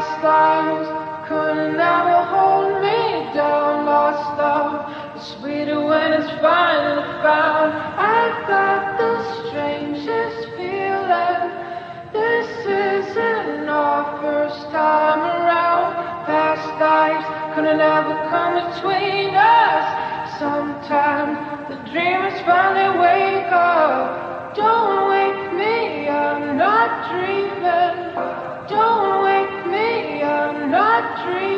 Past lives couldn't ever hold me down. Lost love is sweeter when it's finally found. I got the strangest feeling. This isn't our first time around. Past lives couldn't ever come between us. Sometimes the dreamers finally wake up. Don't wake me, I'm not dreaming. Don't wake me, I'm not dreaming.